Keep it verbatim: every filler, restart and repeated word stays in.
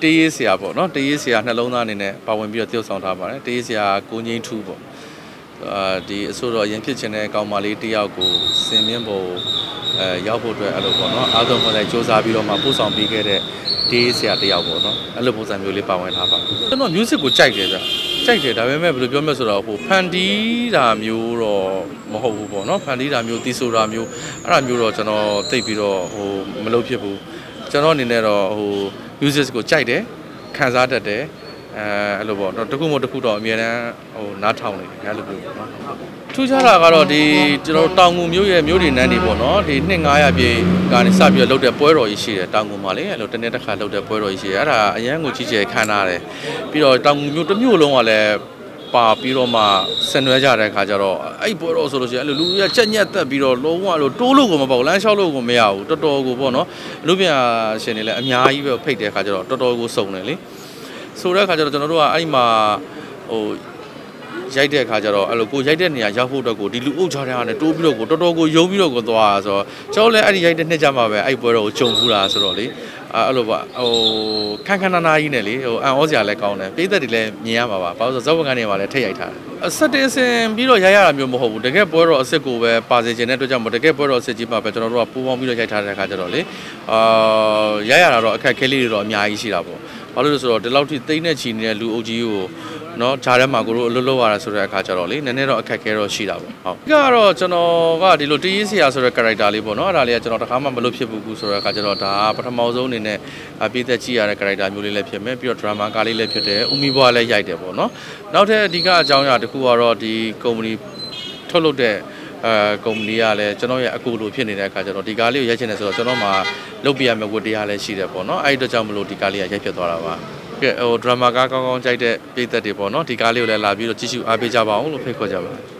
တေးဆရာပေါ့နော်တေးဆရာနှလုံးသားအနေနဲ့ပါဝင်ပြီးတော့တယောက်ဆောင်ထားပါတယ်တေးဆရာကိုငိမ့်ထူးပေါ့အာဒီအဆိုတော်ရင်ဖြစ်ခြင်းတဲ့ကောင်မလေးတယောက်ကိုစင်မြင့်ပေါ်အဲရောက်ဖို့အတွက်အဲ့လိုပေါ့နော်အားလုံးပေါ်လိုက်စူးစမ်းပြီးတော့မှပို့ဆောင်ပေးခဲ့တဲ့တေးဆရာတယောက်ပေါ့နော်အဲ့လိုပုံစံမျိုးလေးပါဝင်ထားပါကျွန်တော် music ကိုကြိုက်တယ်ဗျကြိုက်တယ်ဒါပေမဲ့ဘယ်လိုပြောမလဲဆိုတော့ဟိုဖန်တီးတာမျိုးတော့မဟုတ်ဘူးပေါ့နော်ဖန်တီးတာမျိုးတီးဆိုတာမျိုးအဲ့ဒါမျိုးတော့ကျွန်တော်သိပြီးတော့ဟိုမလုပ်ဖြစ်ဘူးကျွန်တော်အနေနဲ့တော့ဟို music ကိုကြိုက်တယ်ခံစားတတ်တယ်အဲအဲ့လိုပေါ့နော်တခုမှတခုတော့အများတန်းဟိုနားထောင်နေတယ်အဲ့လိုမျိုးပေါ့နော်ထူးခြားတာကတော့ဒီကျွန်တော်တောင်ငူမျိုးရဲ့မျိုးတွေနန်းတွေပေါ့နော်ဒီနှစ်ငါးရာပြည့်ကနေစပြီးတော့လုပ်တဲ့ပွဲတော်ကြီးရှိတယ်တောင်ငူမှာလေအဲ့လိုတစ်နေ့တစ်ခါလုပ်တဲ့ပွဲတော်ကြီးရှိတယ်အဲ့ဒါအရန်ကိုကြီးကျယ်ခမ်းနားတယ်ပြီးတော့တောင်ငူမျိုးတစ်မျိုးလုံးကလည်းပါပြီးတော့မှဆင်နွှဲကြတဲ့ခါကျတော့အဲ့ပွဲတော်ဆိုလို့ရှိရင်အဲ့လိုလူတွေကချက်ညက်တက်ပြီးတော့လုံးဝလို့တိုးလို့ကိုမပေါ့လမ်းလျှောက်လို့ကိုမရဘူးတော်တော်ကိုပေါ့နော်လူပြန်ရှင်တွေလည်းအများကြီးပဲဖိတ်တဲ့ခါကျတော့တော်တော်ကိုစုံတယ်လေဆိုတဲ့ခါကျတော့ကျွန်တော်တို့ကအဲ့မှာဟိုရိုက်တဲ့အခါကျတော့အဲ့လိုကိုရိုက်တဲ့နေရာရောက်ဖို့အတွက်ကိုဒီလူအုပ်ချတဲ့အားနဲ့တိုးပြီးတော့ကိုတော်တော်ကိုယုံပြီးတော့ကိုသွားဆိုတော့ကျွန်တော်လည်းအဲ့ဒီရိုက်တဲ့နှစ်ကြမှာပဲအဲ့ပွဲတော်ကိုဂျုံဘူးလားဆိုတော့လေအဲ့လိုပါဟိုခန်းခန်းနာနာကြီးနဲ့လေဟိုအန်ဩစရာလည်းကောင်းတယ်ပြည်သက်တွေလည်းမြင်ရမှာပါဘာလို့ဆိုတော့ဇောက်ကနေမှာလည်းထိတ်ရိုက်ထားတယ်အဆက်တင်စင်ပြီးတော့ရိုက်ရတာမျိုးမဟုတ်ဘူးတကယ်ပွဲတော်အစ်စ်ကိုပဲပါစေခြင်းတဲ့အတွက်ကြောင့်မို့တကယ်ပွဲတော်အစ်စ်ကြီးမှာပဲကျွန်တော်တို့ကပူပေါင်းပြီးတော့ရိုက်ထားတဲ့အခါကျတော့လေအာရိုက်ရတာတော့အခက်ခဲလေးတွေတော့အများကြီးရှိတာပေါ့ဘာလို့လဲဆိုတော့ဒီလောက်ထိသိမ့်တဲ့ချီနေတဲ့လူအုပ်ကြီးကိုနော်ဂျားထဲမှာကိုတို့အလုပ်လုပ်ရတာဆိုတဲ့အခါကျတော့လေနည်းနည်းတော့အခက်ခဲတော့ရှိတာပေါ့ဟုတ်ဒီကတော့ကျွန်တော်ကဒီလိုတရေးဆရာဆိုတဲ့ character လေးပေါ့နော်အဲ့ဒါလေးကကျွန်တော်တခါမှမလုပ်ဖြစ်ဘူးဆိုတဲ့အခါကျတော့ဒါပထမဆုံးအနေနဲ့ပြည်သက်ကြည့်ရတဲ့ character မျိုးလေးလည်းဖြစ်မယ်ပြီးတော့ drama ကားလေးလည်းဖြစ်တယ်ဦးမီဘွားလည်းရိုက်တယ်ပေါ့နော်နောက်ထပ်အဓိကအကြောင်းအရာတစ်ခုကတော့ဒီ company ထုတ်လုပ်တဲ့အဲကုမ္ပဏီကလည်းကျွန်တော်ရဲ့အကူလိုဖြစ်နေတဲ့အခါကျတော့ဒီကားလေးကိုရိုက်ချင်တယ်ဆိုတော့ကျွန်တော်မှလုပ်ပြရမယ့်ဝတ္တရားလည်းရှိတယ်ပေါ့နော်အဲ့ဒီတော့ကြောင့်မလို့ဒီကားလေးကရိုက်ဖြစ်သွားတာပါကဲဟို drama ကားကောင်းကောင်းကြိုက်တဲ့ပြည်သက်တွေပေါ့နော်ဒီကားလေးကိုလည်းလာပြီးတော့ကြည့်ရှုအားပေးကြပါအောင်လို့ဖိတ်ခေါ်ကြပါတယ်